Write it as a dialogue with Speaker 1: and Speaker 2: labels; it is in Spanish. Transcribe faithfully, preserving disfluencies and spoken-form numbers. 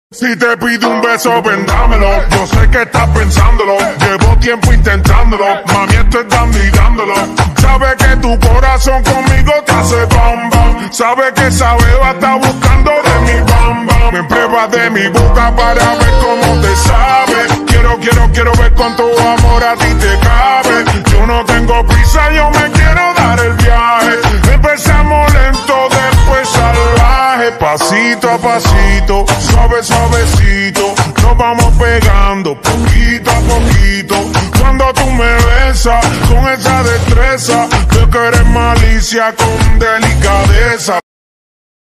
Speaker 1: Si te pido un beso, ven dámelo. Yo sé que estás pensándolo. Llevo tiempo intentándolo. Mami, estoy dando y dándolo. Sabe que tu corazón conmigo te hace bam bam. Sabe que esa beba está buscando de mi bam bam. Me prueba de mi boca para ver cómo te sabe. Quiero, quiero, quiero ver cuánto amor a ti te cabe. Yo no tengo prisa, yo me quiero dar el viaje. Empezamos lento, después salvaje. Pasito a pasito, suave, suavecito. Nos vamos pegando poquito a poquito. Cuando tú me besas con esa destreza, veo que eres malicia con delicadeza.